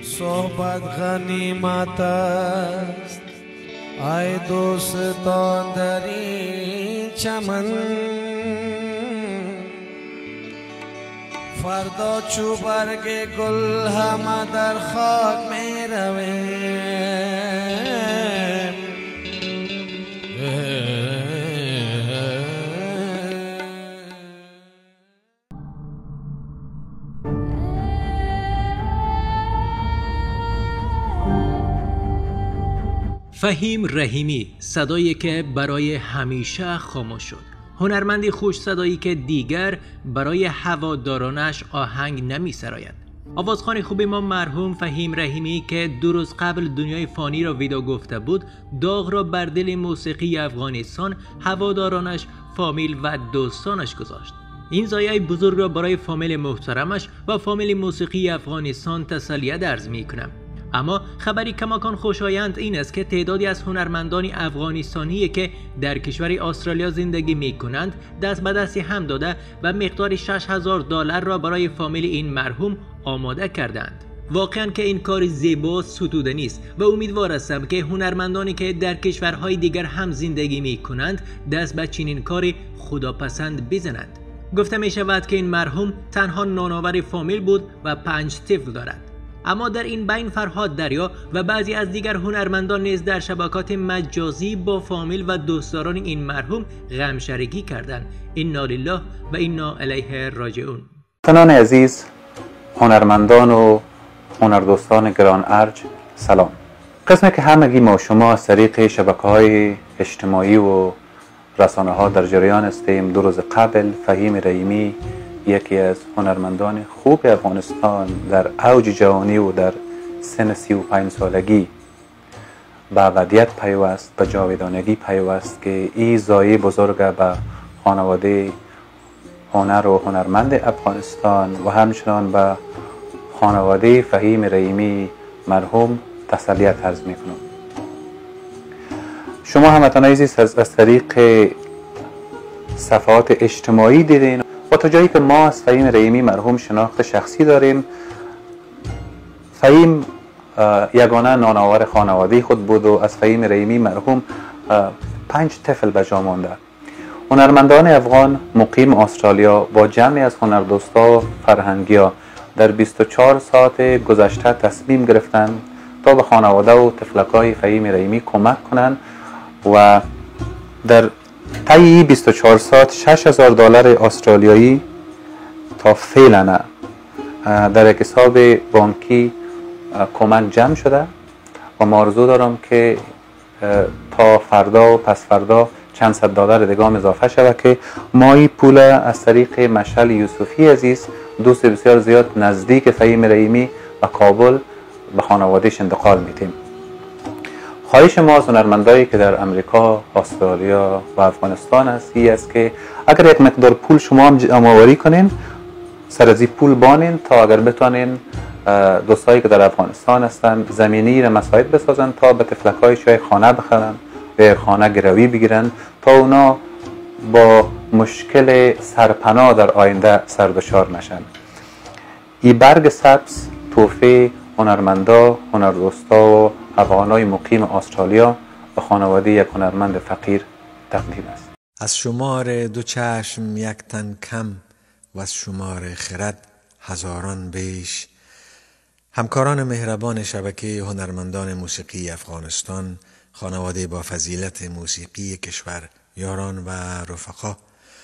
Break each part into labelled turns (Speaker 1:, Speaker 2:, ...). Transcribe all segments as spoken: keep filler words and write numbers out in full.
Speaker 1: صحبت غنیمت است ای دوستان در این چمن، فردا چو برگ گل همه در خاک می رویم.
Speaker 2: فهیم رحیمی، صدایی که برای همیشه خاموش شد. هنرمندی خوش صدایی که دیگر برای هوادارانش آهنگ نمی سراید. آوازخوان خوب ما مرحوم فهیم رحیمی که دو روز قبل دنیای فانی را ودا گفته بود، داغ را بر دل موسیقی افغانستان، هوادارانش، فامیل و دوستانش گذاشت. این زایه بزرگ را برای فامیل محترمش و فامیل موسیقی افغانستان تسلیت عرض می کنم. اما خبری کماکان خوشایند این است که تعدادی از هنرمندان افغانستانی که در کشور استرالیا زندگی می کنند دست به دستی هم داده و مقدار شش هزار دلار را برای فامیل این مرحوم آماده کردند. واقعا که این کار زیبا ستودنی است و امیدوار هستم که هنرمندانی که در کشورهای دیگر هم زندگی می کنند دست به چنین کاری خداپسند بزنند. گفته می شود که این مرحوم تنها نانآور فامیل بود و پنج طفل دارد. اما در این بین فرهاد دریا و بعضی از دیگر هنرمندان نیز در شبکات مجازی با فامیل و دوستداران این مرحوم غمشریکی کردند. انا لله و انا الیه راجعون.
Speaker 3: دوستان عزیز، هنرمندان و هنردوستان گران ارج، سلام. قسمی که همگی ما شما از طریق شبکه‌های اجتماعی و رسانه ها در جریان هستیم. دو روز قبل فهیم رحیمی، یکی از هنرمندان خوب افغانستان در اوج جوانی و در سن سی و پنج سالگی به ابدیت پیوست، به جاودانگی پیوست که این زایه بزرگ به خانواده هنر و هنرمند افغانستان و همچنان به خانواده فهیم رحیمی مرحوم تسلیت عرض میکنم. شما هموطنان عزیز از, از طریق صفحات اجتماعی دیدین و تا جایی که ما از فهیم رحیمی مرحوم شناخت شخصی داریم، فهیم یگانه نانآور خانواده خود بود و از فهیم رحیمی مرحوم پنج طفل به جا مانده. هنرمندان افغان مقیم استرالیا با جمعی از هنردوستا و فرهنگیا در بیست و چهار ساعت گذشته تصمیم گرفتند تا به خانواده و طفلکای فهیم رحیمی کمک کنند و در طی بیست و چهار ساعت شش هزار دلار استرالیایی تا فعلا در یک حساب بانکی کمک جمع شده و ما آرزو دارم که تا فردا و پس فردا چند صد دلار دیگه هم اضافه شود که ما این پول از طریق مشعل یوسفی عزیز، دوست بسیار زیاد نزدیک فهیم رحیمی و کابل، به خانوادهش انتقال میدیم. خواهش ما از هنرمندایی که در امریکا، استرالیا و افغانستان است این است که اگر یک مقدار پول شما هم جمع‌آوری کنین، سر از این پول بانین تا اگر بتونین دوستایی که در افغانستان هستن زمینی را مساعد بسازن تا به طفلکای شای خانه بخرن و خانه گروی بگیرن تا اونا با مشکل سرپناه در آینده سردشار نشن. این برگ سبز تحفه هنرمندا، هنردوستا و افغانای مقیم استرالیا به خانواده یک هنرمند فقیر تقدیم است.
Speaker 4: از شمار دو چشم یک تن کم و از شمار خرد هزاران بیش، همکاران مهربان شبکه هنرمندان موسیقی افغانستان، خانواده با فضیلت موسیقی کشور، یاران و رفقا،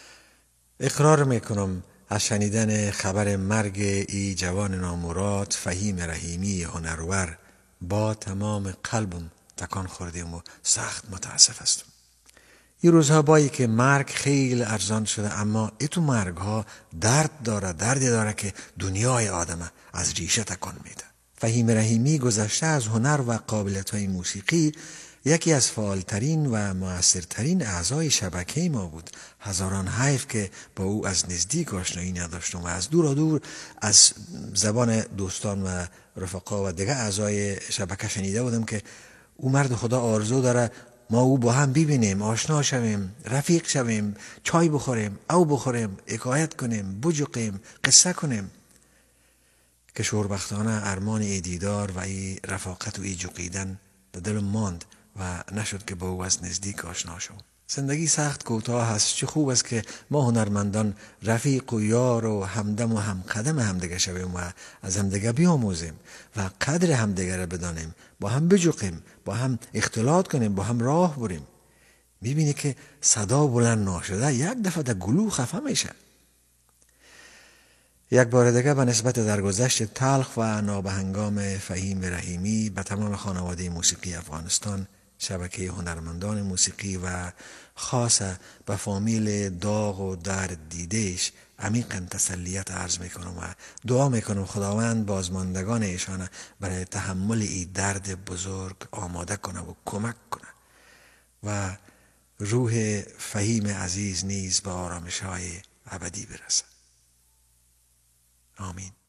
Speaker 4: اقرار میکنم از شنیدن خبر مرگ ای جوان نامراد فهیم رحیمی هنرور با تمام قلبم تکان خوردیم و سخت متاسف هستم. این روزها بایی که مرگ خیلی ارزان شده، اما ایتو مرگ ها درد داره، دردی داره که دنیای آدم از ریشه تکان میده. فهیم رحیمی گذشته از هنر و قابلیت های موسیقی یکی از فعالترین و مؤثرترین اعضای شبکه ما بود. هزاران حیف که با او از نزدیک آشنایی نداشتم و از دور و دور از زبان دوستان و رفقا و دیگه اعضای شبکه شنیده بودم که او مرد خدا آرزو داره ما او با هم ببینیم، آشنا شویم، رفیق شویم، چای بخوریم، او بخوریم، حکایت کنیم، بجوقیم، قصه کنیم. که شوربختانه ارمان ای دیدار و ای رفاقت و ای جوقیدن در دلم ماند و نشد که با او از نزدیک آشنا شوم. زندگی سخت کوتاه است. چه خوب است که ما هنرمندان رفیق و یار و همدم و همقدم همدیگه شویم و از همدیگه بیاموزیم و قدر همدیگه را بدانیم، با هم بجوقیم، با هم اختلاط کنیم، با هم راه بریم. میبینی که صدا بلند ناشده یک دفعه در گلو خفه میشه. یک بار دیگه به نسبت درگذشت تلخ و نابهنگام فهیم رحیمی به تمام خانواده موسیقی افغانستان، شبکه هنرمندان موسیقی و خاصه به فامیل داغ و درد دیدهش عمیقاً تسلیت عرض میکنم و دعا میکنم خداوند بازماندگان ایشان برای تحمل این درد بزرگ آماده کنه و کمک کنه و روح فهیم عزیز نیز به آرامش های ابدی برسه. آمین.